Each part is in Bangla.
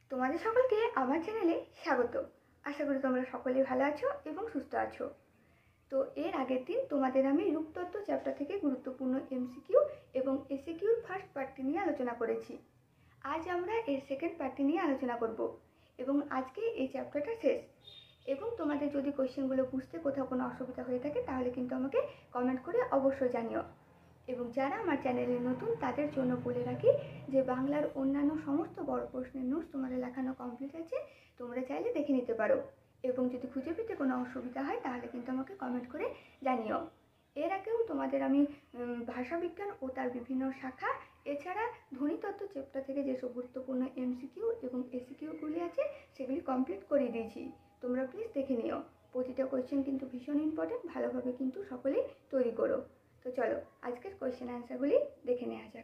তোমাদের সকলকে আমার চ্যানেলে স্বাগত। আশা করি তোমরা সকলেই ভালো আছো এবং সুস্থ আছো। তো এর আগের দিন তোমাদের আমি রূপতত্ত্ব চ্যাপ্টার থেকে গুরুত্বপূর্ণ এমসিকিউ এবং এসিকিউর ফার্স্ট পার্টটি নিয়ে আলোচনা করেছি। আজ আমরা এর সেকেন্ড পার্টটি নিয়ে আলোচনা করব এবং আজকে এই চ্যাপ্টারটা শেষ। এবং তোমাদের যদি কোয়েশ্চেনগুলো বুঝতে কোথাও কোনো অসুবিধা হয়ে থাকে তাহলে কিন্তু আমাকে কমেন্ট করে অবশ্যই জানিও। এবং যারা আমার চ্যানেলে নতুন তাদের জন্য বলে রাখি যে বাংলার অন্যান্য সমস্ত বড় প্রশ্নের নোটস তোমাদের লেখানো কমপ্লিট আছে, তোমরা চাইলে দেখে নিতে পারো। এবং যদি খুঁজে পেতে কোনো অসুবিধা হয় তাহলে কিন্তু আমাকে কমেন্ট করে জানিও। এর আগেও তোমাদের আমি ভাষাবিজ্ঞান ও তার বিভিন্ন শাখা এছাড়া ধ্বনিতত্ত্ব চ্যাপ্টার থেকে যেসব গুরুত্বপূর্ণ এমসিকিউ এবং এসিকিউগুলি আছে সেগুলি কমপ্লিট করে দিয়েছি। তোমরা প্লিজ দেখে নিও। প্রতিটা কোয়েশ্চেন কিন্তু ভীষণ ইম্পর্টেন্ট, ভালোভাবে কিন্তু সকলেই তৈরি করো। তো চলো আজকের কোয়েশ্চেন অ্যান্সারগুলি দেখে নেওয়া যাক।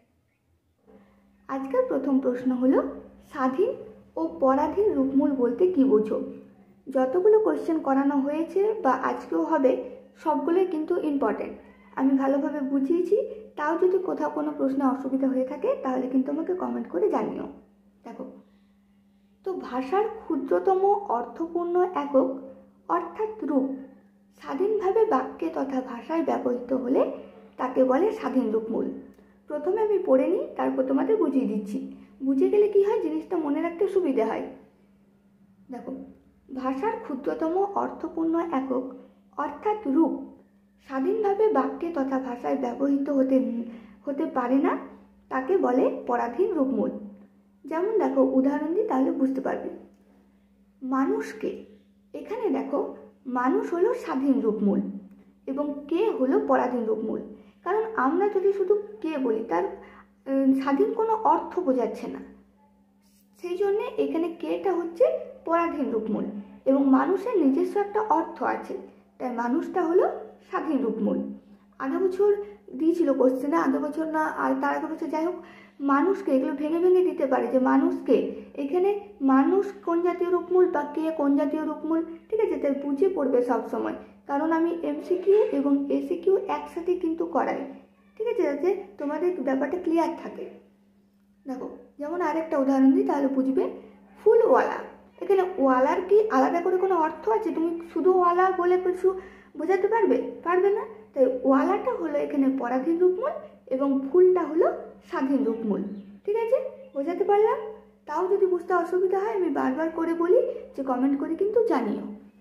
আজকের প্রথম প্রশ্ন হলো, স্বাধীন ও পরাধীন রূপমূল বলতে কী বোঝো? যতগুলো কোয়েশ্চেন করানো হয়েছে বা আজকেও হবে সবগুলোই কিন্তু ইম্পর্টেন্ট। আমি ভালোভাবে বুঝিয়েছি, তাও যদি কোথাও কোনো প্রশ্নে অসুবিধা হয়ে থাকে তাহলে কিন্তু আমাকে কমেন্ট করে জানিও। দেখো, তো ভাষার ক্ষুদ্রতম অর্থপূর্ণ একক অর্থাৎ রূপ স্বাধীনভাবে বাক্যে তথা ভাষায় ব্যবহৃত হলে তাকে বলে স্বাধীন রূপমূল। প্রথমে আমি পড়ে নিই, তারপর তোমাদের বুঝিয়ে দিচ্ছি। বুঝে গেলে কি হয়, জিনিসটা মনে রাখতে সুবিধে হয়। দেখো, ভাষার ক্ষুদ্রতম অর্থপূর্ণ একক অর্থাৎ রূপ স্বাধীনভাবে বাক্যে তথা ভাষায় ব্যবহৃত হতে পারে না, তাকে বলে পরাধীন রূপমূল। যেমন দেখো, উদাহরণ দিই তাহলে বুঝতে পারবে। মানুষকে, এখানে দেখো মানুষ হলো স্বাধীন রূপমূল এবং কে হলো পরাধীন রূপমূল। কারণ আমরা যদি শুধু কে বলি তার স্বাধীন কোনো অর্থ বোঝাচ্ছে না, সেই জন্যে এখানে কেটা হচ্ছে পরাধীন রূপমূল এবং মানুষের নিজস্ব একটা অর্থ আছে, তাই মানুষটা হলো স্বাধীন রূপমূল। আগের বছর দিয়েছিল কোশ্চেনে, আগের বছর না আর তার আগের বছর, যাই হোক, মানুষকে এগুলো ভেঙে ভেঙে দিতে পারে যে মানুষকে, এখানে মানুষ কোন জাতীয় রূপমূল বা কে কোন জাতীয় রূপমূল, ঠিক আছে? তাই বুঝে পড়বে সবসময়, কারণ আমি এমসিকিউ এবং এসিকিউ একসাথে কিন্তু করাই, ঠিক আছে, যাতে তোমাদের ব্যাপারটা ক্লিয়ার থাকে। দেখো, যেমন আরেকটা উদাহরণ দিই তাহলে বুঝবে। ফুলওয়ালা, এখানে ওয়ালার কি আলাদা করে কোনো অর্থ আছে? তুমি শুধু ওয়ালা বলে কিছু বোঝাতে পারবে না। তাই ওয়ালাটা হলো এখানে পরাধীন রূপমূল এবং ফুলটা হলো স্বাধীন রূপমূল। ঠিক আছে, বোঝাতে পারলাম? তাও যদি বুঝতে অসুবিধা হয় আমি বারবার করে বলি যে কমেন্ট করে কিন্তু জানিও।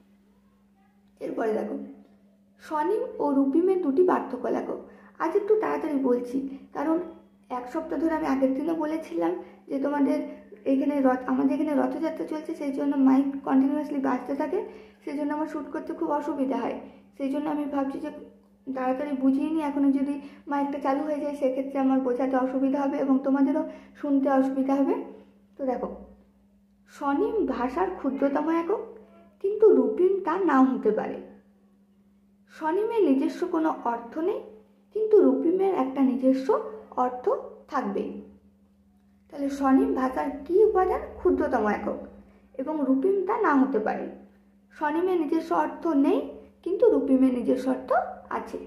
এরপরে দেখো, স্বনিম ও রূপিমের দুটি পার্থক্য লেখো। আজ একটু তাড়াতাড়ি বলছি, কারণ এক সপ্তাহ ধরে আমি আগের দিনে বলেছিলাম যে তোমাদের এখানে আমাদের এখানে রথযাত্রা চলছে, সেই জন্য মাইক কন্টিনিউয়াসলি বাজতে থাকে, সেই জন্য আমার শ্যুট করতে খুব অসুবিধা হয়। সেই জন্য আমি ভাবছি যে তাড়াতাড়ি বুঝিয়ে নিই, এখনও যদি মাইকটা চালু হয়ে যায় সেক্ষেত্রে আমার বোঝাতে অসুবিধা হবে এবং তোমাদেরও শুনতে অসুবিধা হবে। তো দেখো, স্বনিম ভাষার ক্ষুদ্রতম একক, কিন্তু রূপিম তা নাও হতে পারে। স্বনিমের নিজস্ব কোনো অর্থ নেই, কিন্তু রূপিমের একটা নিজস্ব অর্থ থাকবেই। তাহলে স্বনিম ভাষার কী উপাদান? ক্ষুদ্রতম একক, এবং রূপিম তা না হতে পারে। স্বনিমের নিজস্ব অর্থ নেই, কিন্তু রূপিমের নিজস্ব অর্থ আছে।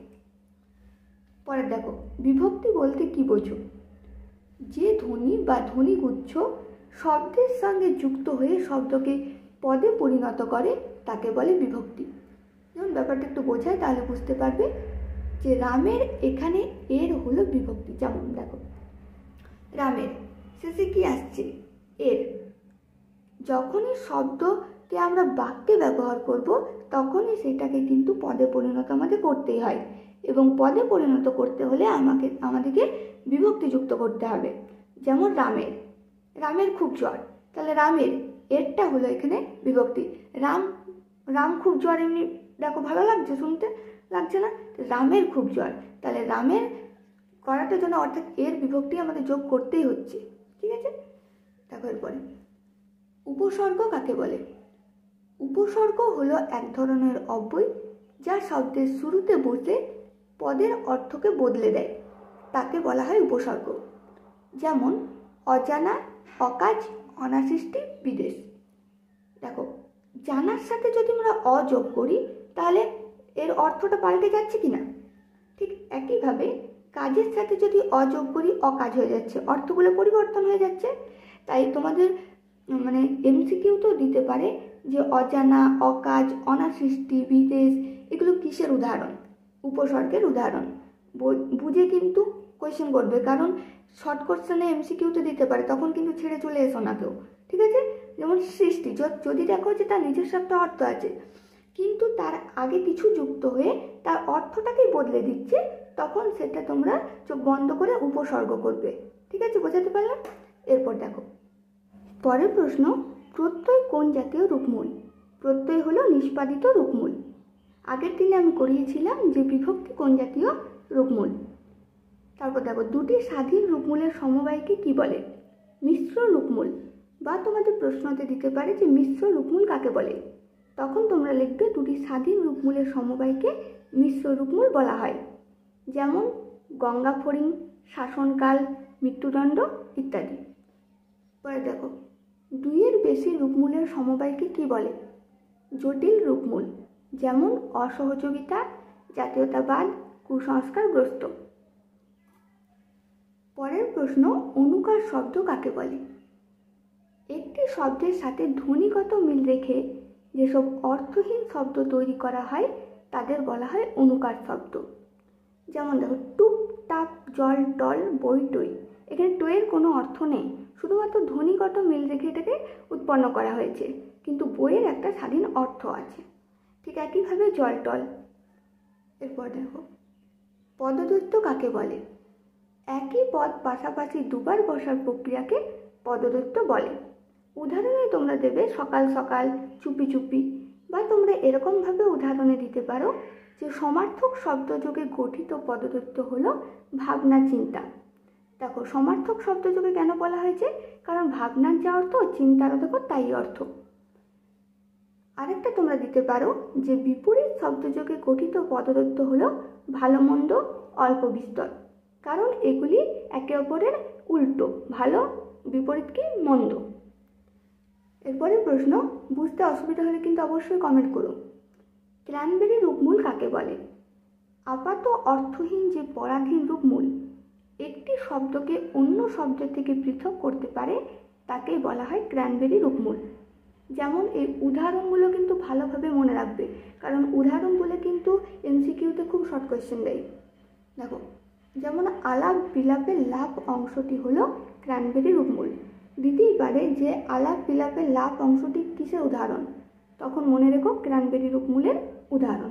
পরে দেখো, বিভক্তি বলতে কি বোঝো? যে ধ্বনি বা ধ্বনিগুচ্ছ শব্দের সঙ্গে যুক্ত হয়ে শব্দকে পদে পরিণত করে তাকে বলে বিভক্তি। যেমন ব্যাপারটা একটু বোঝায় তাহলে বুঝতে পারবে যে রামের, এখানে এর হলো বিভক্তি। যেমন দেখো, রামের শেষে কি আসছে? এর। যখনই শব্দকে আমরা বাক্যে ব্যবহার করব তখনই সেটাকে কিন্তু পদে পরিণত আমাদের করতেই হয়, এবং পদে পরিণত করতে হলে আমাদেরকে বিভক্তি যুক্ত করতে হবে। যেমন রামের খুব জ্বর, তাহলে রামের এরটা হলো এখানে বিভক্তি। রাম খুব জ্বর, এমনি দেখো ভালো লাগছে, শুনতে লাগছে না? রামের খুব জ্বর, তাহলে রামের করাটার জন্য অর্থাৎ এর বিভক্তি আমাদের যোগ করতেই হচ্ছে। ঠিক আছে, দেখো এরপরে উপসর্গ কাকে বলে? উপসর্গ হলো এক ধরনের অব্যয় যা শব্দের শুরুতে বসে পদের অর্থকে বদলে দেয়, তাকে বলা হয় উপসর্গ। যেমন অজানা, অকাজ, অনাসৃষ্টি, বিদেশ। দেখো, জানার সাথে যদি আমরা অযোগ করি তাহলে এর অর্থটা পাল্টে যাচ্ছে কিনা? ঠিক একইভাবে কাজের সাথে যদি অযোগ করি অকাজ হয়ে যাচ্ছে, অর্থগুলো পরিবর্তন হয়ে যাচ্ছে। তাই তোমাদের মানে এমসিকিউ তো দিতে পারে যে অজানা, অকাজ, অনাসৃষ্টি, বিদেশ এগুলো কিসের উদাহরণ, উপসর্গের উদাহরণ বুঝে কিন্তু কোয়েশ্চেন করবে। কারণ শর্ট কোশ্চেনে এমসিকিউতে দিতে পারে, তখন কিন্তু ছেড়ে চলে এসো না কেউ, ঠিক আছে। যেমন সৃষ্টি, যদি দেখো যে তার নিজস্ব একটা অর্থ আছে কিন্তু তার আগে কিছু যুক্ত হয়ে তার অর্থটাকেই বদলে দিচ্ছে, তখন সেটা তোমরা চোখ বন্ধ করে উপসর্গ করবে, ঠিক আছে, বোঝাতে পারলাম। এরপর দেখো পরের প্রশ্ন, প্রত্যয় কোন জাতীয় রূপমূল? প্রত্যয় হলো নিষ্পাদিত রূপমূল। আগের দিনে আমি করিয়েছিলাম যে বিভক্তি কোন জাতীয় রূপমূল। তারপর দেখো দুটি স্বাধীন রূপমূলের সমবায়কে কি বলে? মিশ্র রূপমূল। বা তোমাদের প্রশ্নতে দিতে পারে যে মিশ্র রূপমূল কাকে বলে, তখন তোমরা লিখবে দুটি স্বাধীন রূপমূলের সমবায়কে মিশ্র রূপমূল বলা হয়। যেমন গঙ্গা ফড়িং, শাসনকাল, মৃত্যুদণ্ড ইত্যাদি। পরে দেখো দুইয়ের বেশি রূপমূলের সমবায়কে কি বলে? জটিল রূপমূল। যেমন অসহযোগিতা, জাতীয়তাবাদ, কুসংস্কারগ্রস্ত। পরের প্রশ্ন, অনুকার শব্দ কাকে বলে? একটি শব্দের সাথে ধ্বনিগত মিল রেখে যেসব অর্থহীন শব্দ তৈরি করা হয় তাদের বলা হয় অনুকার শব্দ। যেমন দেখো টুপ টাপ, জল টল, বই টই। এখানে টইয়ের কোনো অর্থ নেই, শুধুমাত্র ধ্বনিগত মিল রেখে এটাকে উৎপন্ন করা হয়েছে, কিন্তু বইয়ের একটা স্বাধীন অর্থ আছে। ঠিক একইভাবে জল টল। এরপর দেখো পদদৈত্য কাকে বলে? একই পদ পাশাপাশি দুবার বসার প্রক্রিয়াকে পদদৈত্য বলে। উদাহরণে তোমরা দেবে সকাল সকাল, চুপি চুপি। বা তোমরা এরকমভাবে উদাহরণে দিতে পারো যে সমার্থক শব্দযোগে গঠিত পদদৈত্য হলো ভাবনা, চিন্তা। দেখো সমার্থক শব্দযোগে কেন বলা হয়েছে? কারণ ভাবনার যা অর্থ চিন্তারও দেখো তাই অর্থ। আরেকটা তোমরা দিতে পারো যে বিপরীত শব্দযোগে গঠিত পদদৈত্য হলো ভালো মন্দ, অল্প বিস্তর। কারণ এগুলি একে অপরের উল্টো, ভালো বিপরীত কি মন্দ। এরপরে প্রশ্ন, বুঝতে অসুবিধা হলে কিন্তু অবশ্যই কমেন্ট করো। ক্র্যানবেরি রূপমূল কাকে বলে? আপাত অর্থহীন যে পরাধীন রূপমূল একটি শব্দকে অন্য শব্দ থেকে পৃথক করতে পারে তাকে বলা হয় ক্র্যানবেরি রূপমূল। যেমন এই উদাহরণগুলো কিন্তু ভালোভাবে মনে রাখবে, কারণ উদাহরণ বলে কিন্তু এমসিকিউতে খুব শর্ট কোয়েশ্চেন দেয়। দেখো যেমন আলাপ বিলাপের লাভ অংশটি হলো ক্র্যানবেরি রূপমূল। দিতেই পারে যে আলাপ বিলাপের লাভ অংশটি কিসের উদাহরণ, তখন মনে রেখো ক্র্যানবেরি রূপমূলের উদাহরণ।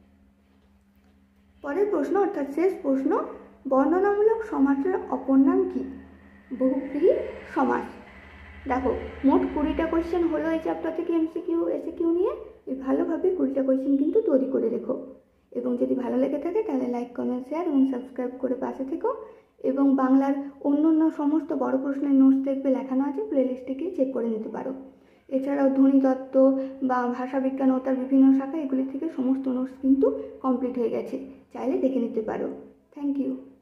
পরের প্রশ্ন অর্থাৎ শেষ প্রশ্ন, বর্ণনামূলক সমাসের অপর নাম কি? বহুব্রীহি সমাস। দেখো মোট 20টা কোয়েশ্চেন হলো এই চ্যাপ্টার থেকে এমসিকিউ এসিকিউ নিয়ে। ভালোভাবে 20টা কোয়েশ্চেন কিন্তু তৈরি করে রেখো, এবং যদি ভালো লেগে থাকে তাহলে লাইক, কমেন্ট, শেয়ার এবং সাবস্ক্রাইব করে পাশে থেকো। এবং বাংলার অন্য সমস্ত বড় প্রশ্নের নোটস দেখবে লেখানো আছে, প্লেলিস্টে গিয়ে চেক করে নিতে পারো। এছাড়াও ধ্বনিতত্ত্ব বা ভাষাবিজ্ঞান ও তার বিভিন্ন শাখা এগুলি থেকে সমস্ত নোটস কিন্তু কমপ্লিট হয়ে গেছে, চাইলে দেখে নিতে পারো। Thank you.